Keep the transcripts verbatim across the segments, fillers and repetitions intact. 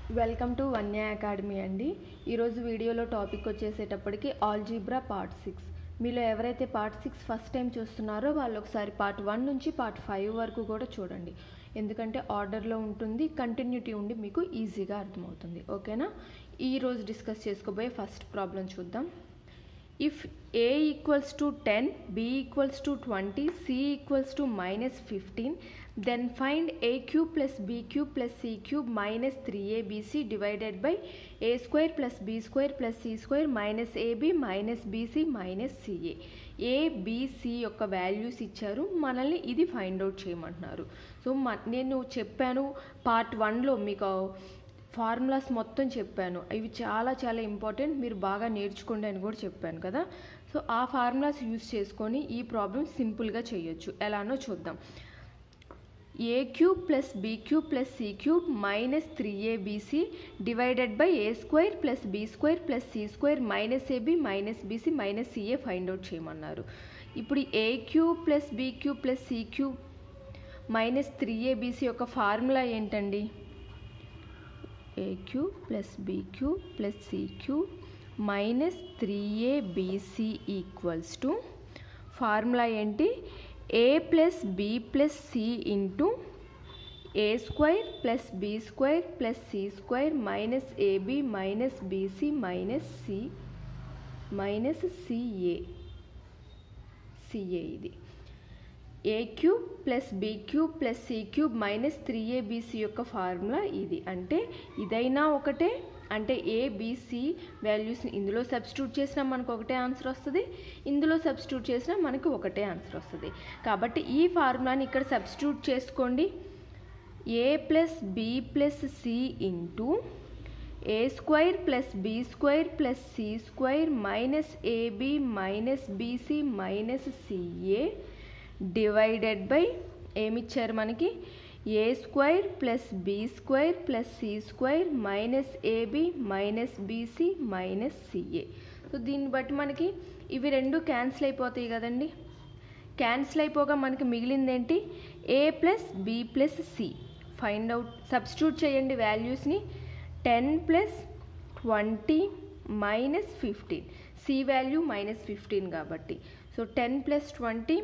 Welcome to Vanya academy అండి. ఈరోజు వీడియోలో టాపిక్ వచ్చేసేటప్పటికి ఆల్జీబ్రా పార్ట్ సిక్స్. మీలో ఎవరైతే పార్ట్ సిక్స్ ఫస్ట్ టైం చూస్తున్నారో వాళ్ళు ఒకసారి పార్ట్ వన్ నుంచి పార్ట్ ఫైవ్ వరకు కూడా చూడండి, ఎందుకంటే ఆర్డర్లో ఉంటుంది, కంటిన్యూటీ ఉండి మీకు ఈజీగా అర్థమవుతుంది. ఓకేనా? ఈరోజు డిస్కస్ చేసుకోబోయే ఫస్ట్ ప్రాబ్లం చూద్దాం. If a equals to ten, b equals to twenty, c equals to minus fifteen, then find a cube plus b cube plus c cube minus three a b c divided by a square plus b square plus c square minus ab minus bc minus ca. a b c యొక్క values ఇచ్చారు, మనల్ని ఇది find out చేయమంటున్నారు. So నేను చెప్పాను part వన్లో మీకు formulas మొత్తం చెప్పాను, ఇవి చాలా చాలా ఇంపార్టెంట్, మీరు బాగా నేర్చుకోండి అని కూడా చెప్పాను కదా. సో ఆ ఫార్ములాస్ యూజ్ చేసుకొని ఈ ప్రాబ్లం సింపుల్గా చేయొచ్చు. ఎలానో చూద్దాం. A cube plus b cube plus c cube minus three abc divided by a square plus b square plus c square minus ab minus bc minus ca find out చేయమన్నారు. ఇప్పుడు a cube plus b cube plus c cube minus three abc యొక్క formula ఏంటండి? A cube plus b cube plus c cube minus three abc equals to formula ఏంటి? A plus b plus c into A square plus b square plus c square minus ab minus bc minus c minus ca ca ఇది a cube plus b cube plus c cube minus three abc యొక్క formula ఇది. అంటే ఇదైనా ఒకటే, అంటే ABC వాల్యూస్ని ఇందులో substitute చేసినా మనకు ఒకటే ఆన్సర్ వస్తుంది, ఇందులో సబ్స్టిట్యూట్ చేసినా మనకు ఒకటే ఆన్సర్ వస్తుంది. కాబట్టి ఈ ఫార్ములాని ఇక్కడ సబ్స్టిట్యూట్ చేసుకోండి. A plus b plus c into a square plus b square plus c square minus ab minus bc minus ca divided by ఏమిచ్చారు మనకి? A square plus b square plus c square minus ab minus bc minus ca. So దీన్ని బట్టి మనకి ఇవి రెండు cancel అయిపోతాయి కదండి. Cancel అయిపోగా మనకి మిగిలింది ఏంటి? A plus b plus c. Find out substitute చేయండి వాల్యూస్ని. Ten plus twenty minus fifteen, c value minus fifteen కాబట్టి. So ten plus twenty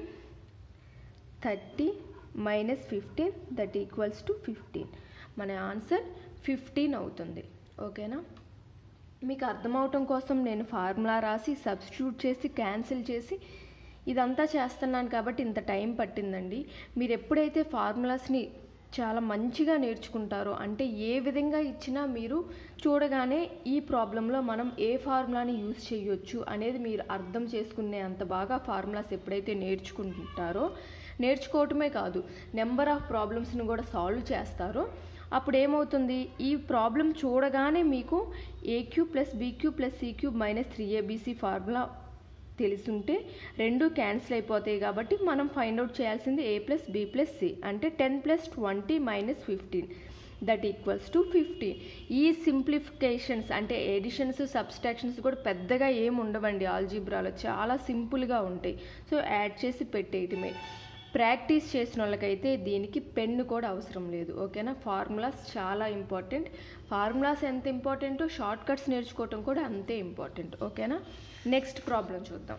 thirty minus fifteen that equals to fifteen. మన ఆన్సర్ ఫిఫ్టీన్ అవుతుంది. ఓకేనా? మీకు అర్థమవటం కోసం నేను ఫార్ములా రాసి సబ్స్టిట్యూట్ చేసి క్యాన్సిల్ చేసి ఇదంతా చేస్తున్నాను కాబట్టి ఇంత టైం పట్టిందండి. మీరు ఎప్పుడైతే ఫార్ములాస్ని చాలా మంచిగా నేర్చుకుంటారో, అంటే ఏ విధంగా ఇచ్చినా మీరు చూడగానే ఈ ప్రాబ్లంలో మనం ఏ ఫార్ములాని యూజ్ చేయొచ్చు అనేది మీరు అర్థం చేసుకునే అంత బాగా ఫార్ములాస్ ఎప్పుడైతే నేర్చుకుంటారో, నేర్చుకోవటమే కాదు నెంబర్ ఆఫ్ ప్రాబ్లమ్స్ని కూడా సాల్వ్ చేస్తారో, అప్పుడు ఏమవుతుంది? ఈ ప్రాబ్లం చూడగానే మీకు a cube plus b cube plus c cube minus three abc formula తెలుసుంటే రెండు క్యాన్సిల్ అయిపోతాయి. కాబట్టి మనం ఫైండ్ అవుట్ చేయాల్సింది a plus b plus c. అంటే ten plus twenty minus fifteen that equals to fifteen. ఈ సింప్లిఫికేషన్స్ అంటే ఎడిషన్స్ సబ్స్ట్రాక్షన్స్ కూడా పెద్దగా ఏమి ఉండవండి ఆల్జీబ్రాలో, చాలా సింపుల్గా ఉంటాయి. సో యాడ్ చేసి పెట్టేయటమే. ప్రాక్టీస్ చేసిన వాళ్ళకైతే దీనికి పెన్ను కూడా అవసరం లేదు. ఓకేనా? ఫార్ములాస్ చాలా ఇంపార్టెంట్. ఫార్ములాస్ ఎంత ఇంపార్టెంటో షార్ట్ కట్స్ నేర్చుకోవటం కూడా అంతే ఇంపార్టెంట్. ఓకేనా? నెక్స్ట్ ప్రాబ్లం చూద్దాం.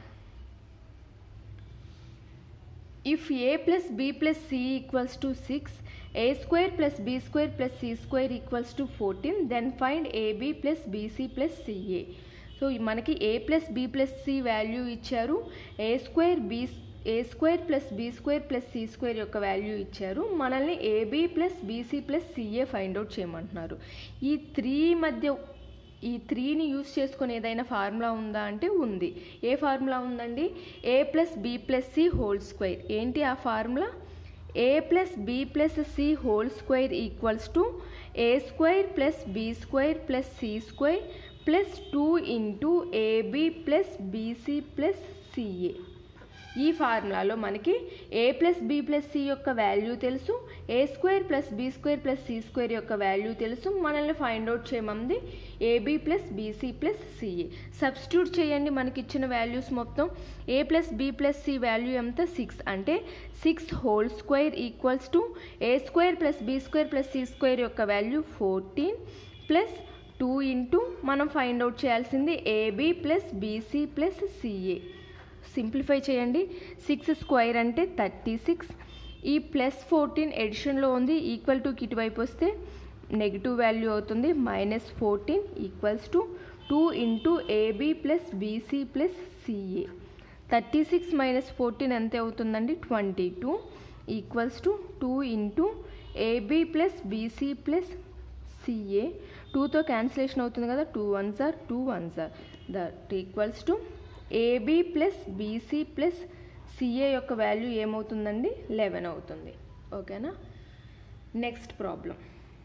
If a plus b plus c equals to six, a square plus b square plus c square equals to fourteen, then find ab plus bc plus ca. So మనకి a plus b plus c value ఇచ్చారు, a square b a square plus b square plus c square యొక్క value ఇచ్చారు, మనల్ని ab plus bc plus ca find out చేయమంటున్నారు. ఈ three మధ్య ఈ త్రీని యూజ్ చేసుకొని ఏదైనా ఫార్ములా ఉందా అంటే ఉంది. ఏ ఫార్ములా ఉందండి? A plus b plus c whole square. ఏంటి ఆ formula? A plus b plus c whole square equals to a square plus b square plus c square plus two into ab plus bc plus ca. ఈ ఫార్ములాలో మనకి a plus b plus c యొక్క value తెలుసు, a square plus b square plus c square యొక్క value తెలుసు, మనల్ని find out చేయమంది ab plus bc plus CA. Substitute చేయండి మనకి ఇచ్చిన వాల్యూస్ మొత్తం. A plus b plus c value ఎంత? సిక్స్. అంటే six whole square equals to a square plus b square plus c square యొక్క value fourteen plus two into మనం find out చేయాల్సింది ab plus bc plus ca. Simplify చేయండి. Six square అంటే thirty six. ఈ plus fourteen ఎడిషన్లో ఉంది, equal టుకి ఇటువైపు వస్తే నెగిటివ్ వాల్యూ అవుతుంది. Minus fourteen equals to two into ab plus bc plus ca. Thirty six minus fourteen ఎంత అవుతుందండి? Twenty two equals to two into ab plus bc plus ca. టూతో cancellation అవుతుంది కదా, two one sir two one sir that equals to ab plus bc plus ca యొక్క value ఏమవుతుందండి? Eleven అవుతుంది. ఓకేనా? Next problem.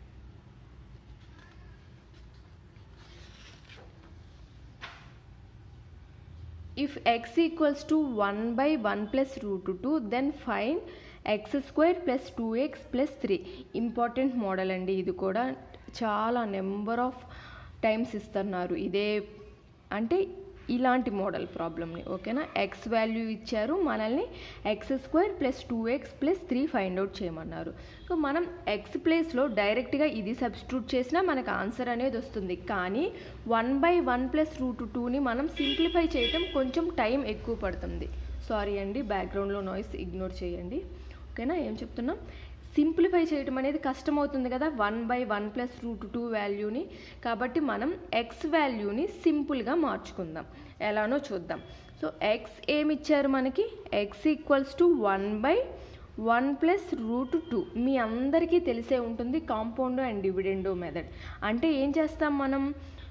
If x equals to one by one plus root two, then find x square plus two x plus three. Important model అండి ఇది కూడా. చాలా number of times ఇస్తున్నారు ఇదే, అంటే ఇలాంటి మోడల్ ప్రాబ్లమ్ని. ఓకేనా? ఎక్స్ వాల్యూ ఇచ్చారు, మనల్ని x square plus two x plus three find out చేయమన్నారు. సో మనం ఎక్స్ ప్లేస్లో డైరెక్ట్గా ఇది సబ్స్టిట్యూట్ చేసినా మనకు ఆన్సర్ అనేది వస్తుంది. కానీ one by one plus root టూని మనం సింప్లిఫై చేయటం కొంచెం టైం ఎక్కువ పడుతుంది. సారీ అండి, బ్యాక్గ్రౌండ్లో నాయిస్ ఇగ్నోర్ చేయండి. ఓకేనా? ఏం చెప్తున్నాం? సింప్లిఫై చేయటం అనేది కష్టమవుతుంది కదా one by one plus root two వాల్యూని. కాబట్టి మనం ఎక్స్ వాల్యూని సింపుల్గా మార్చుకుందాం. ఎలానో చూద్దాం. సో ఎక్స్ ఏమి ఇచ్చారు మనకి? X equals to one by one plus root two. మీ అందరికీ తెలిసే ఉంటుంది కాంపౌండ్ అండ్ డివిడెండో మెథడ్. అంటే ఏం చేస్తాం మనం?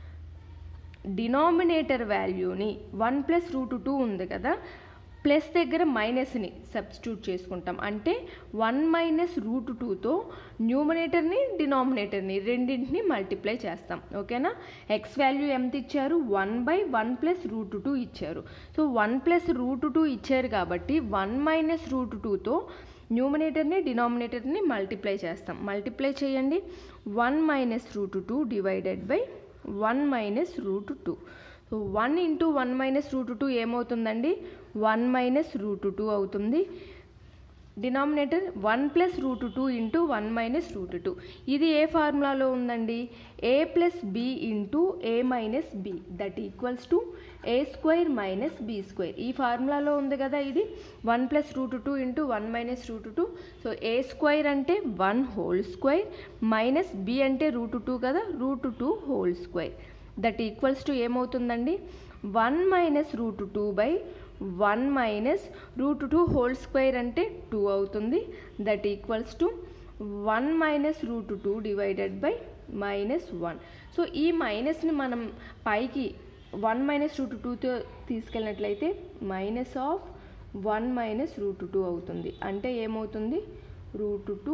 డినామినేటర్ వాల్యూని వన్ ప్లస్ రూట్ టూ ఉంది కదా, ప్లస్ దగ్గర మైనస్ని సబ్స్టిట్యూట్ చేసుకుంటాం. అంటే వన్ మైనస్ రూట్ టూతో న్యూమినేటర్ని డినామినేటర్ని రెండింటిని మల్టిప్లై చేస్తాం. ఓకేనా? ఎక్స్ వాల్యూ ఎంత ఇచ్చారు? One by one plus root two ఇచ్చారు. So one plus root two ఇచ్చారు కాబట్టి వన్ మైనస్ రూట్ టూతో న్యూమినేటర్ని డినామినేటర్ని మల్టిప్లై చేస్తాం. మల్టిప్లై చేయండి. One minus root two divided by one minus root two. So one into one minus root two ఏమవుతుందండి? One minus root two అవుతుంది. Denominator one plus root two into one minus root two. ఇది ఏ ఫార్ములాలో ఉందండి? A plus b into A minus b that equals to a square minus b square. ఈ ఫార్ములాలో ఉంది కదా ఇది. One plus root two into one minus root two. So a square అంటే one whole square minus b అంటే root two కదా, root two whole square that equals to ఏమవుతుందండి? One minus root two by one minus root two whole square అంటే two అవుతుంది. That equals to one minus root two divided by minus one. So ఈ మైనస్ని మనం పైకి one minus root టూతో తీసుకెళ్ళినట్లయితే minus of one minus root two అవుతుంది. అంటే ఏమవుతుంది? Root two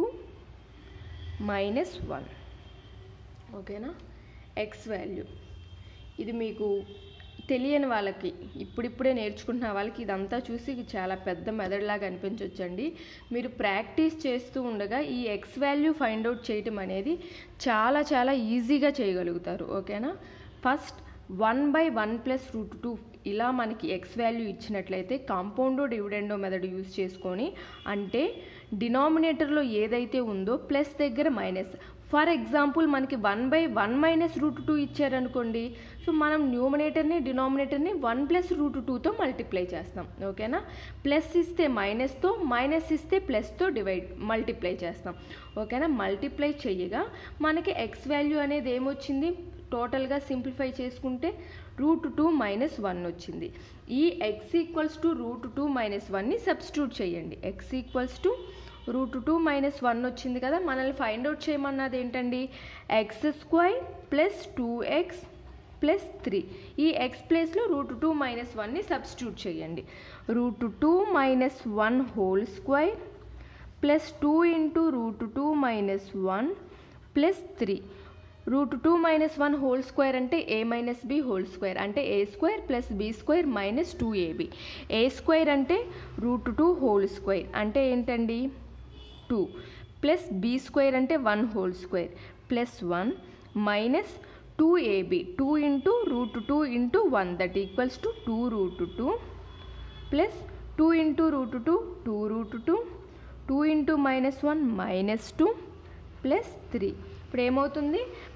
minus one. ఓకేనా? ఎక్స్ వాల్యూ ఇది మీకు తెలియని వాళ్ళకి, ఇప్పుడిప్పుడే నేర్చుకుంటున్న వాళ్ళకి ఇదంతా చూసి చాలా పెద్ద మెథడ్లాగా అనిపించవచ్చండి. మీరు ప్రాక్టీస్ చేస్తూ ఉండగా ఈ ఎక్స్ వాల్యూ ఫైండ్ అవుట్ చేయటం అనేది చాలా చాలా ఈజీగా చేయగలుగుతారు. ఓకేనా? First one by one plus root two ఇలా మనకి ఎక్స్ వాల్యూ ఇచ్చినట్లయితే కాంపౌండో డివిడెండో మెథడ్ యూజ్ చేసుకొని, అంటే డినామినేటర్లో ఏదైతే ఉందో ప్లస్ దగ్గర మైనస్. ఫర్ ఎగ్జాంపుల్ మనకి one by one minus root two ఇచ్చారనుకోండి, సో మనం న్యూమినేటర్ని డినామినేటర్ని వన్ ప్లస్ రూట్ టూతో మల్టిప్లై చేస్తాం. ఓకేనా? ప్లస్ ఇస్తే మైనస్తో, మైనస్ ఇస్తే ప్లస్తో డివైడ్ మల్టిప్లై చేస్తాం. ఓకేనా? మల్టిప్లై చేయగా మనకి ఎక్స్ వాల్యూ అనేది ఏమొచ్చింది? టోటల్గా సింప్లిఫై చేసుకుంటే రూట్ టూ మైనస్ వన్ వచ్చింది. ఈ x equals to root two minus వన్ని సబ్స్టిట్యూట్ చేయండి. X equals to root two minus one వచ్చింది కదా, మనల్ని ఫైండ్ అవుట్ చేయమన్నది ఏంటండి? X square plus two x plus three. ఈ ఎక్స్ ప్లేస్లో రూట్ టూ మైనస్ వన్ని సబ్స్టిట్యూట్ చేయండి. Root two minus one whole square plus two into root two minus one plus three. Root two minus one whole square అంటే a minus b whole square, అంటే a square plus b square minus two a b. A square అంటే root two whole square అంటే ఏంటండి? Two plus b square అంటే one whole square plus one minus two a b. Two into root two into one that equals to two root two plus two into root two two root two, two into minus one minus two plus three. ఇప్పుడు ఏమవుతుంది?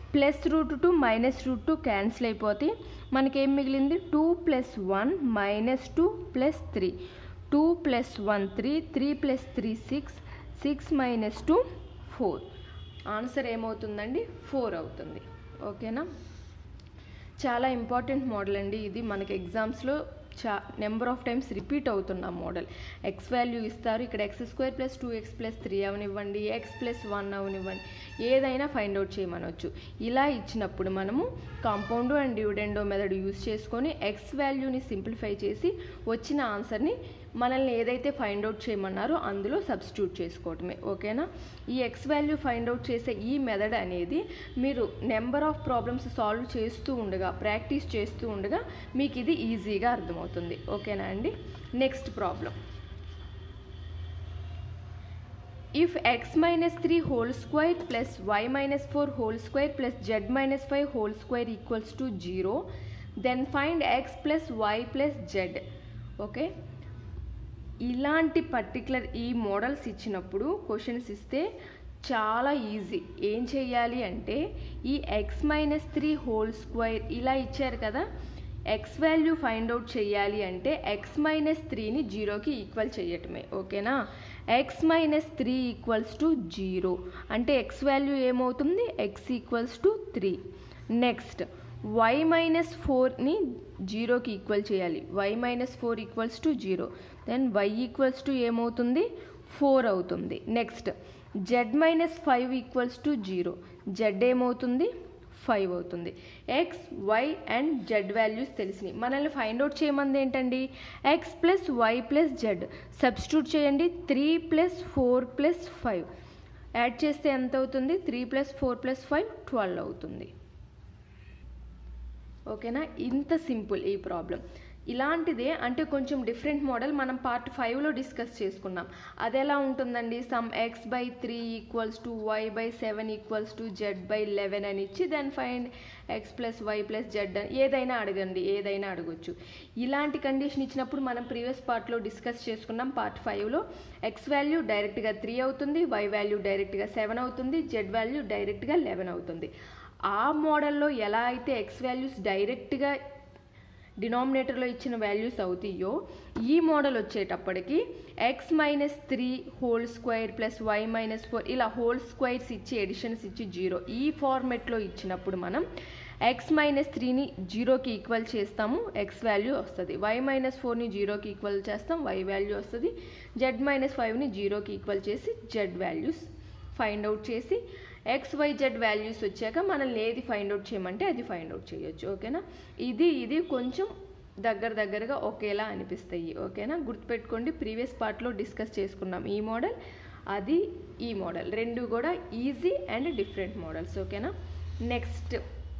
Plus root two minus root two cancel అయిపోతాయి. మనకేం మిగిలింది two plus one minus two plus three. Two plus one three, three plus three six, six minus two four. Answer ఏమవుతుందండి? Four అవుతుంది. ఓకేనా? చాలా important model అండి ఇది. మనకి ఎగ్జామ్స్లో చా నెంబర్ ఆఫ్ టైమ్స్ రిపీట్ అవుతున్న మోడల్. ఎక్స్ వాల్యూ ఇస్తారు, ఇక్కడ x square plus two x plus three అవనివ్వండి, ఎక్స్ ప్లస్ వన్ అవనివ్వండి, ఏదైనా ఫైండ్ అవుట్ చేయమనవచ్చు. ఇలా ఇచ్చినప్పుడు మనము compound and dividendo method use చేసుకొని ఎక్స్ వాల్యూని సింప్లిఫై చేసి వచ్చిన ఆన్సర్ని మనల్ని ఏదైతే ఫైండ్ అవుట్ చేయమన్నారో అందులో సబ్స్టిట్యూట్ చేసుకోవటమే. ఓకేనా? ఈ ఎక్స్ వాల్యూ ఫైండ్ అవుట్ చేసే ఈ మెథడ్ అనేది మీరు నెంబర్ ఆఫ్ ప్రాబ్లమ్స్ సాల్వ్ చేస్తూ ఉండగా, ప్రాక్టీస్ చేస్తూ ఉండగా మీకు ఇది ఈజీగా అర్థమవుతుంది. ఓకేనా అండి? Next problem. If x minus three whole square plus y minus four whole square plus z minus five whole square equals to zero, then find x plus y plus z. Okay, ఇలాంటి particular ఈ models ఇచ్చినప్పుడు questions ఇస్తే చాలా easy. ఏం చేయాలి అంటే ఈ x minus three whole square ఇలా ఇచ్చారు కదా, ఎక్స్ వాల్యూ ఫైండ్ అవుట్ చేయాలి అంటే ఎక్స్ మైనస్ త్రీని జీరోకి ఈక్వల్ చేయటమే. ఓకేనా? X minus three equals to zero అంటే ఎక్స్ వాల్యూ ఏమవుతుంది? X equals to three. Next y minus ఫోర్ని జీరోకి ఈక్వల్ చేయాలి. Y minus four equals to zero. Then y equals to ఏమవుతుంది? ఫోర్ అవుతుంది. Next z minus five equals to zero. Z ఏమవుతుంది? Five అవుతుంది. X, y and z values తెలిసినాయి. మనల్ని find out చేయమంది ఏంటండి? X plus y plus z. Substitute చేయండి. Three plus four plus five add చేస్తే ఎంత అవుతుంది? Three plus four plus five twelve అవుతుంది. ఓకేనా? ఇంత సింపుల్ ఈ ప్రాబ్లం. ఇలాంటిదే అంటే కొంచెం డిఫరెంట్ మోడల్ మనం పార్ట్ ఫైవ్లో డిస్కస్ చేసుకున్నాం. అది ఎలా ఉంటుందండి? Sum x by three equals to y by seven equals to z by eleven అని ఇచ్చి then find x plus y plus z అని ఏదైనా అడగండి, ఏదైనా అడగొచ్చు. ఇలాంటి కండిషన్ ఇచ్చినప్పుడు మనం ప్రీవియస్ పార్ట్లో డిస్కస్ చేసుకున్నాం. పార్ట్ ఫైవ్లో ఎక్స్ వాల్యూ డైరెక్ట్గా త్రీ అవుతుంది, వై వాల్యూ డైరెక్ట్గా సెవెన్ అవుతుంది, జెడ్ వాల్యూ డైరెక్ట్గా లెవెన్ అవుతుంది. ఆ మోడల్లో ఎలా అయితే ఎక్స్ వాల్యూస్ డైరెక్ట్గా డినామినేటర్లో ఇచ్చిన వాల్యూస్ అవుతాయో ఈ మోడల్ వచ్చేటప్పటికి x minus three whole square plus y minus four ఇలా హోల్ స్క్వేర్స్ ఇచ్చి ఎడిషన్స్ ఇచ్చి జీరో ఈ ఫార్మెట్లో ఇచ్చినప్పుడు మనం ఎక్స్ మైనస్ త్రీని జీరోకి ఈక్వల్ చేస్తాము, ఎక్స్ వాల్యూ వస్తుంది. వై మైనస్ ఫోర్ని జీరోకి ఈక్వల్ చేస్తాం, వై వాల్యూ వస్తుంది. జెడ్ మైనస్ ఫైవ్ని జీరోకి ఈక్వల్ చేసి జెడ్ వాల్యూస్ ఫైండ్ అవుట్ చేసి ఎక్స్ వై జెడ్ వాల్యూస్ వచ్చాక మనల్ని ఏది ఫైండ్ అవుట్ చేయమంటే అది ఫైండ్ అవుట్ చేయొచ్చు. ఓకేనా? ఇది ఇది కొంచెం దగ్గర దగ్గరగా ఒకేలా అనిపిస్తాయి. ఓకేనా? గుర్తుపెట్టుకోండి, ప్రీవియస్ పార్ట్లో డిస్కస్ చేసుకున్నాం ఈ మోడల్, అది ఈ మోడల్, రెండు కూడా ఈజీ అండ్ డిఫరెంట్ మోడల్స్. ఓకేనా? నెక్స్ట్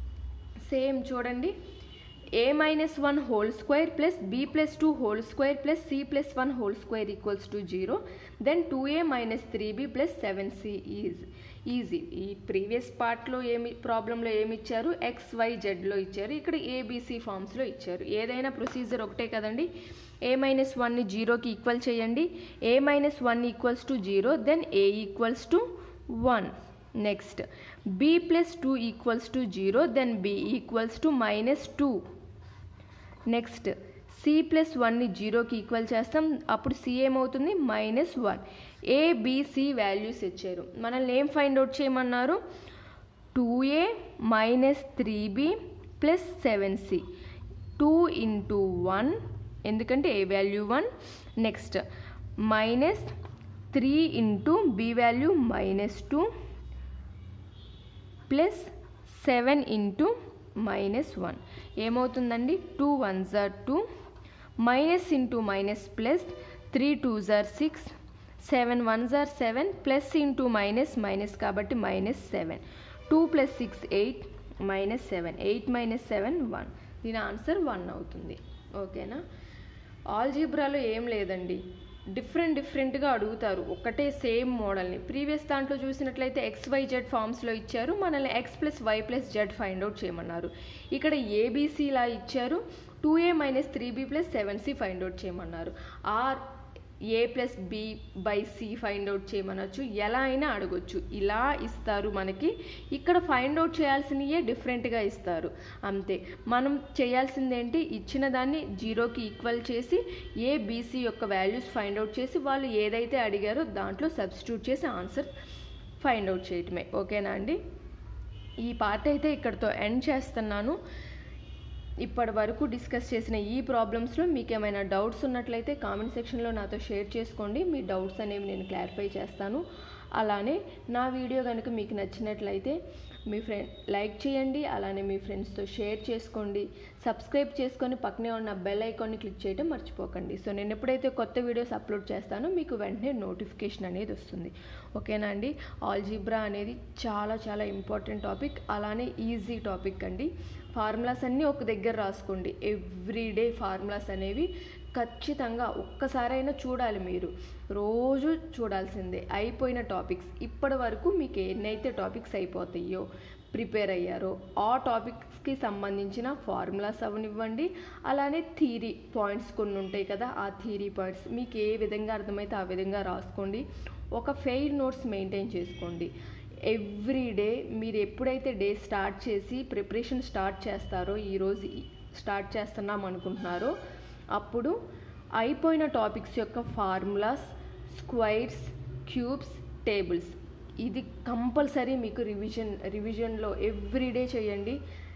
సేమ్ చూడండి. A minus one whole square plus b plus two whole square plus c plus one whole square equals to zero, then two a minus three b plus seven c is easy. ఈ previous పార్ట్లో ఏమి ప్రాబ్లంలో ఏమి ఇచ్చారు? X why జెడ్లో ఇచ్చారు, ఇక్కడ ABC ఫామ్స్లో ఇచ్చారు. ఏదైనా ప్రొసీజర్ ఒకటే కదండి. ఏ మైనస్ వన్ని జీరోకి ఈక్వల్ చేయండి. A minus one equals to zero, then a equals to one. Next b plus two equals to zero, then b equals to minus two. Next c plus వన్ని జీరోకి equal చేస్తాం, అప్పుడు C ఏమవుతుంది? Minus one. ABC values ఇచ్చారు, మనల్ని ఏం find out చేయమన్నారు? Two a minus three b plus seven c. Two into one ఎందుకంటే a value one. Next minus three into b value minus two plus seven into minus one ఏమవుతుందండి? Two one జార్ two, minus into minus plus, three two జార్ six, seven one జార్ seven, plus into minus minus కాబట్టి minus seven. Two plus six eight, minus seven, eight minus seven one. దీని answer one అవుతుంది. ఓకేనా? ఆల్జీబ్రాలో ఏం లేదండి, different డిఫరెంట్గా అడుగుతారు ఒకటే సేమ్ మోడల్ని. ప్రీవియస్ దాంట్లో చూసినట్లయితే ఎక్స్ వై జెడ్ ఫామ్స్లో ఇచ్చారు, మనల్ని x plus y plus z find out చేయమన్నారు. ఇక్కడ ఏబీసీలా ఇచ్చారు, two a minus three b plus seven c find out చేయమన్నారు. Or a plus b by c find out చేయమనొచ్చు, ఎలా అయినా అడగొచ్చు. ఇలా ఇస్తారు మనకి, ఇక్కడ ఫైండ్ అవుట్ చేయాల్సినవే డిఫరెంట్గా ఇస్తారు అంతే. మనం చేయాల్సింది ఏంటి, ఇచ్చిన దాన్ని జీరోకి ఈక్వల్ చేసి ఏ బీసీ యొక్క వాల్యూస్ ఫైండ్ అవుట్ చేసి వాళ్ళు ఏదైతే అడిగారో దాంట్లో సబ్స్టిట్యూట్ చేసి ఆన్సర్ ఫైండ్ అవుట్ చేయటమే. ఓకేనా అండి. ఈ పార్ట్ అయితే ఇక్కడితో ఎండ్ చేస్తున్నాను. ఇప్పటి వరకు డిస్కస్ చేసిన ఈ ప్రాబ్లమ్స్లో మీకు ఏమైనా డౌట్స్ ఉన్నట్లయితే కామెంట్ సెక్షన్లో నాతో షేర్ చేసుకోండి. మీ డౌట్స్ అనేవి నేను క్లారిఫై చేస్తాను. అలానే నా వీడియో కనుక మీకు నచ్చినట్లయితే మీ ఫ్రెండ్ లైక్ చేయండి, అలానే మీ ఫ్రెండ్స్తో షేర్ చేసుకోండి. సబ్స్క్రైబ్ చేసుకొని పక్కనే ఉన్న బెల్ ఐకాన్ని క్లిక్ చేయడం మర్చిపోకండి. సో నేను ఎప్పుడైతే కొత్త వీడియోస్ అప్లోడ్ చేస్తానో మీకు వెంటనే నోటిఫికేషన్ అనేది వస్తుంది. ఓకేనా అండి. ఆల్జీబ్రా అనేది చాలా చాలా ఇంపార్టెంట్ టాపిక్, అలానే ఈజీ టాపిక్ అండి. ఫార్ములాస్ అన్నీ ఒక దగ్గర రాసుకోండి. ఎవ్రీడే ఫార్ములాస్ అనేవి ఖచ్చితంగా ఒక్కసారైనా చూడాలి, మీరు రోజు చూడాల్సిందే. అయిపోయిన టాపిక్స్ ఇప్పటి వరకు మీకు ఎన్నైతే టాపిక్స్ అయిపోతాయో ప్రిపేర్ అయ్యారో ఆ టాపిక్స్కి సంబంధించిన ఫార్ములాస్ అవనివ్వండి, అలానే థియరీ పాయింట్స్ కొన్ని ఉంటాయి కదా, ఆ థియరీ పాయింట్స్ మీకు ఏ విధంగా అర్థమైతే ఆ విధంగా రాసుకోండి. ఒక ఫెయిల్ నోట్స్ మెయింటైన్ చేసుకోండి. ఎవ్రీడే మీరు ఎప్పుడైతే డే స్టార్ట్ చేసి ప్రిపరేషన్ స్టార్ట్ చేస్తారో, ఈరోజు స్టార్ట్ చేస్తున్నాం అనుకుంటున్నారో, అప్పుడు అయిపోయిన టాపిక్స్ యొక్క ఫార్ములాస్, స్క్వైర్స్, క్యూబ్స్, టేబుల్స్ ఇది కంపల్సరీ మీకు రివిజన్ రివిజన్లో ఎవ్రీడే చేయండి.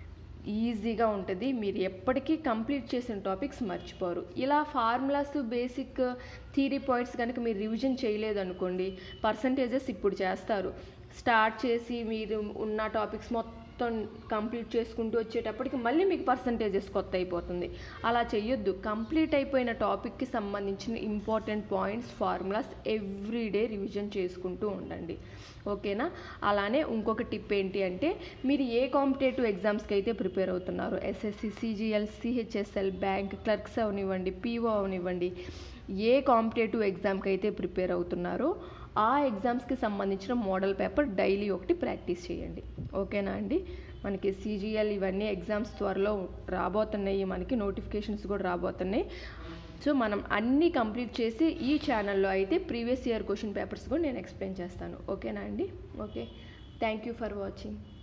ఈజీగా ఉంటుంది, మీరు ఎప్పటికీ కంప్లీట్ చేసిన టాపిక్స్ మర్చిపోరు. ఇలా ఫార్ములాస్, బేసిక్ థియరీ పాయింట్స్ కనుక మీరు రివిజన్ చేయలేదు అనుకోండి, పర్సంటేజెస్ ఇప్పుడు చేస్తారు. స్టార్ట్ చేసి మీరు ఉన్న టాపిక్స్ మొత్తం కంప్లీట్ చేసుకుంటూ వచ్చేటప్పటికి మళ్ళీ మీకు పర్సంటేజెస్ కొత్త అయిపోతుంది. అలా చేయొద్దు. కంప్లీట్ అయిపోయిన టాపిక్కి సంబంధించిన important points, formulas everyday revision చేసుకుంటూ ఉండండి. ఓకేనా. అలానే ఇంకొక టిప్ ఏంటి అంటే, మీరు ఏ కాంపిటేటివ్ ఎగ్జామ్స్కి అయితే ప్రిపేర్ అవుతున్నారో, SSC, CGL, CHSL, bank, clerks అవనివ్వండి, పీఓ అవనివ్వండి, ఏ కాంపిటేటివ్ ఎగ్జామ్కి అయితే ప్రిపేర్ అవుతున్నారో ఆ ఎగ్జామ్స్కి సంబంధించిన మోడల్ పేపర్ డైలీ ఒకటి ప్రాక్టీస్ చేయండి. ఓకేనా అండి. మనకి సీజీఎల్ ఇవన్నీ ఎగ్జామ్స్ త్వరలో రాబోతున్నాయి, మనకి నోటిఫికేషన్స్ కూడా రాబోతున్నాయి. సో మనం అన్నీ కంప్లీట్ చేసి ఈ ఛానల్లో అయితే ప్రీవియస్ ఇయర్ క్వశ్చన్ పేపర్స్ కూడా నేను ఎక్స్ప్లెయిన్ చేస్తాను. ఓకేనా అండి. Okay, thank you for watching.